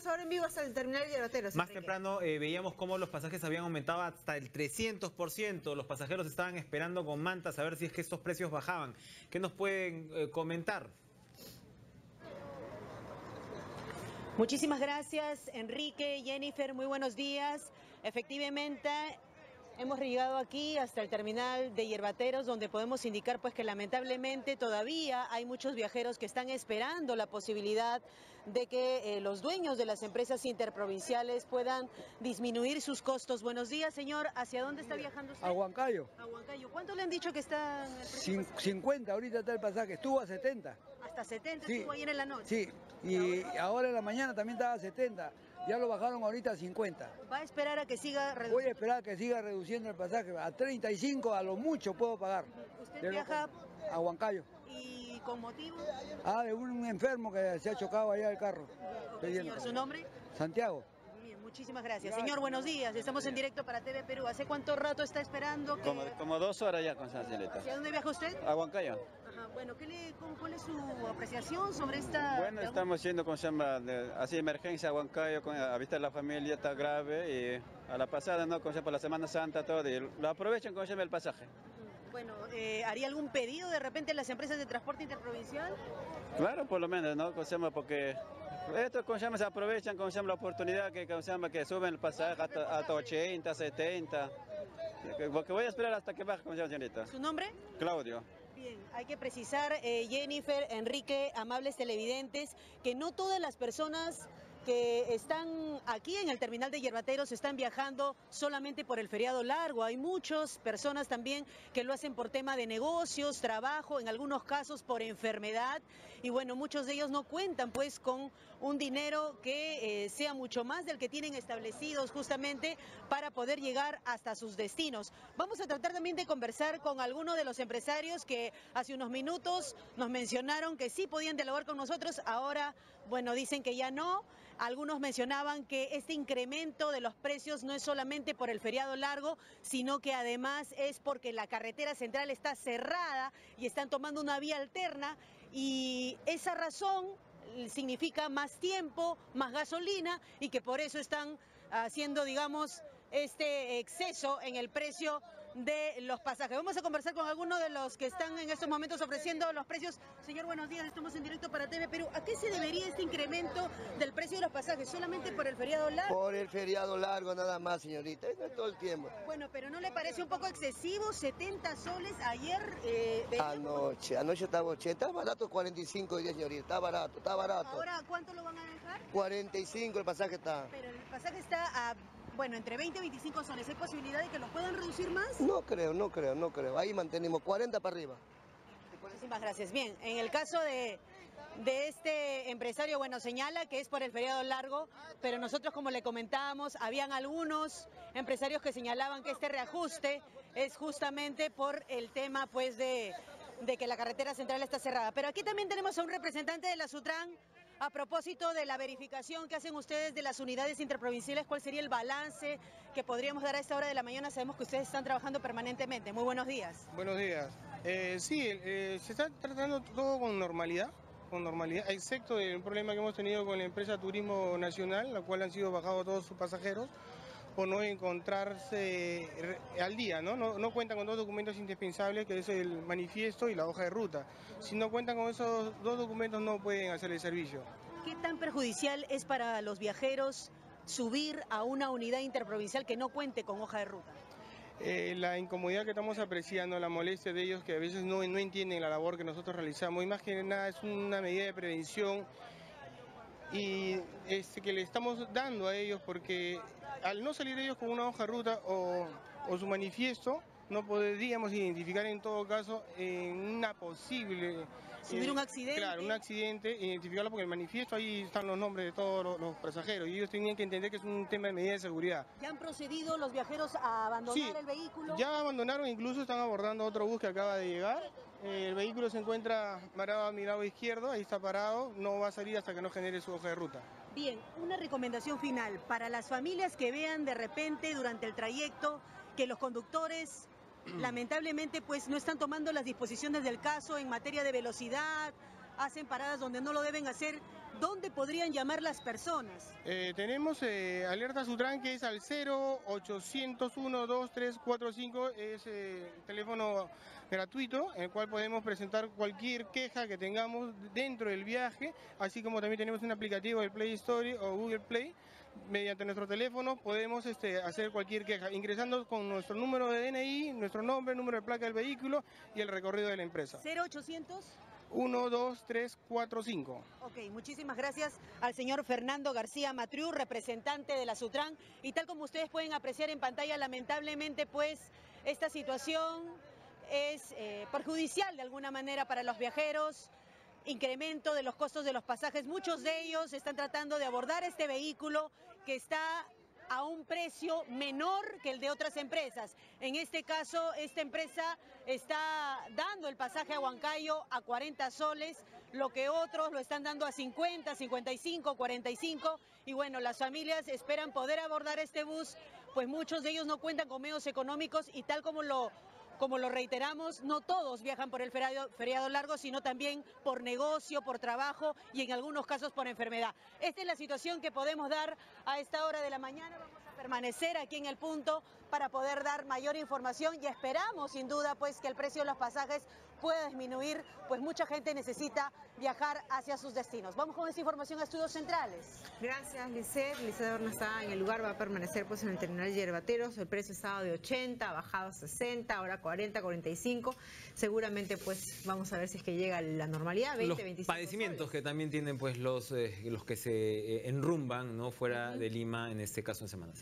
ahora en vivo hasta el terminal de Yerbateros. Más temprano veíamos cómo los pasajes habían aumentado hasta el 300%. Los pasajeros estaban esperando con mantas a ver si es que estos precios bajaban. ¿Qué nos pueden comentar? Muchísimas gracias, Enrique, Jennifer, muy buenos días. Efectivamente, hemos llegado aquí hasta el terminal de Yerbateros, donde podemos indicar pues que lamentablemente todavía hay muchos viajeros que están esperando la posibilidad de que los dueños de las empresas interprovinciales puedan disminuir sus costos. Buenos días, señor. ¿Hacia dónde está viajando usted? A Huancayo. A Huancayo. ¿Cuánto le han dicho que está? 50, ahorita está el pasaje. Estuvo a 70. Hasta 70, sí. Estuvo ayer en la noche. Sí, y ahora en la mañana también estaba a 70. Ya lo bajaron ahorita a 50. ¿Va a esperar a que siga reduciendo? Voy a esperar a que siga reduciendo el pasaje. A 35 a lo mucho puedo pagar. ¿Usted viaja a Huancayo? ¿Y con motivo? De un enfermo que se ha chocado allá el carro. Okay, señor, ¿su nombre? Santiago. Bien, muchísimas gracias. Señor, buenos días. Estamos en directo para TV Perú. ¿Hace cuánto rato está esperando? Como 2 horas ya con señorita. ¿Hacia dónde viaja usted? A Huancayo. Ajá, bueno, ¿cuál es su apreciación sobre esta...? Bueno, estamos yendo con así emergencia a Huancayo, a vista la familia está grave y a la pasada, ¿no? Por la Semana Santa, todo, y lo aprovechan con el pasaje. Bueno, ¿haría algún pedido de repente a las empresas de transporte interprovincial? Claro, por lo menos, ¿no? Porque esto se aprovechan la oportunidad que suben el pasaje hasta 80, 70. Porque voy a esperar hasta que baje, señorita. ¿Su nombre? Claudio. Bien, hay que precisar, Jennifer, Enrique, amables televidentes, que no todas las personas que están aquí en el terminal de Yerbateros están viajando solamente por el feriado largo. Hay muchas personas también que lo hacen por tema de negocios, trabajo, en algunos casos por enfermedad. Y bueno, muchos de ellos no cuentan pues con un dinero que sea mucho más del que tienen establecidos justamente para poder llegar hasta sus destinos. Vamos a tratar también de conversar con algunos de los empresarios que hace unos minutos nos mencionaron que sí podían dialogar con nosotros. Ahora, bueno, dicen que ya no. Algunos mencionaban que este incremento de los precios no es solamente por el feriado largo, sino que además es porque la carretera central está cerrada y están tomando una vía alterna, y esa razón significa más tiempo, más gasolina, y que por eso están haciendo, digamos, este exceso en el precio de los pasajes. Vamos a conversar con algunos de los que están en estos momentos ofreciendo los precios. Señor, buenos días, estamos en directo para TV Perú. ¿A qué se debería este incremento del precio de los pasajes? ¿Solamente por el feriado largo? Por el feriado largo nada más, señorita, no es todo el tiempo. Bueno, pero ¿no le parece un poco excesivo? 70 soles ayer. Anoche estaba 80, está barato 45 días, señorita, está barato. ¿Ahora cuánto lo van a dejar? 45 el pasaje está. Pero el pasaje está a... Bueno, entre 20 y 25 soles. ¿Hay posibilidad de que lo puedan reducir más? No creo. Ahí mantenemos 40 para arriba. Muchísimas gracias. Bien, en el caso de este empresario, bueno, señala que es por el feriado largo, pero nosotros, como le comentábamos, habían algunos empresarios que señalaban que este reajuste es justamente por el tema, pues, de que la carretera central está cerrada. Pero aquí también tenemos a un representante de la Sutran. A propósito de la verificación que hacen ustedes de las unidades interprovinciales, ¿cuál sería el balance que podríamos dar a esta hora de la mañana? Sabemos que ustedes están trabajando permanentemente. Muy buenos días. Buenos días. Se está tratando todo con normalidad, excepto el problema que hemos tenido con la empresa Turismo Nacional, la cual han sido bajados todos sus pasajeros por no encontrarse al día, ¿no? No cuentan con 2 documentos indispensables, que es el manifiesto y la hoja de ruta. Si no cuentan con esos 2 documentos no pueden hacer el servicio. ¿Qué tan perjudicial es para los viajeros subir a una unidad interprovincial que no cuente con hoja de ruta? La incomodidad que estamos apreciando, la molestia de ellos, que a veces no entienden la labor que nosotros realizamos, y más que nada es una medida de prevención y que le estamos dando a ellos, porque al no salir ellos con una hoja de ruta o su manifiesto, no podríamos identificar en todo caso en una posible... Si hubiera un accidente. Claro, un accidente, identificarlo, porque el manifiesto ahí están los nombres de todos los pasajeros y ellos tenían que entender que es un tema de medida de seguridad. ¿Ya han procedido los viajeros a abandonar el vehículo? Ya abandonaron, incluso están abordando otro bus que acaba de llegar. El vehículo se encuentra parado a mi lado izquierdo, ahí está parado, no va a salir hasta que no genere su hoja de ruta. Bien, una recomendación final para las familias que vean de repente durante el trayecto que los conductores lamentablemente pues no están tomando las disposiciones del caso en materia de velocidad, hacen paradas donde no lo deben hacer. ¿dónde podrían llamar las personas? Tenemos alerta Sutran, que es al 0801-2345, es teléfono gratuito en el cual podemos presentar cualquier queja que tengamos dentro del viaje, así como también tenemos un aplicativo del Play Store o Google Play. Mediante nuestro teléfono podemos hacer cualquier queja, ingresando con nuestro número de DNI, nuestro nombre, número de placa del vehículo y el recorrido de la empresa. 0800 12345. Ok, muchísimas gracias al señor Fernando García Matriu, representante de la Sutran. Y tal como ustedes pueden apreciar en pantalla, lamentablemente pues esta situación es perjudicial de alguna manera para los viajeros. Incremento de los costos de los pasajes. Muchos de ellos están tratando de abordar este vehículo que está a un precio menor que el de otras empresas. En este caso, esta empresa está dando el pasaje a Huancayo a 40 soles, lo que otros lo están dando a 50, 55, 45. Y bueno, las familias esperan poder abordar este bus, pues muchos de ellos no cuentan con medios económicos y tal como lo reiteramos, no todos viajan por el feriado largo, sino también por negocio, por trabajo y en algunos casos por enfermedad. Esta es la situación que podemos dar a esta hora de la mañana. Vamos a permanecer aquí en el punto para poder dar mayor información y esperamos sin duda pues que el precio de los pasajes pueda disminuir, pues mucha gente necesita viajar hacia sus destinos. Vamos con esta información a Estudios Centrales. Gracias, Lisset. Lisset Horna está en el lugar, va a permanecer pues en el terminal Yerbateros. El precio estaba de 80, ha bajado a 60, ahora 40, 45. Seguramente pues vamos a ver si es que llega la normalidad, 20, los 25 padecimientos soles. que también tienen pues los que se enrumban, ¿no?, fuera de Lima, en este caso en Semana Santa.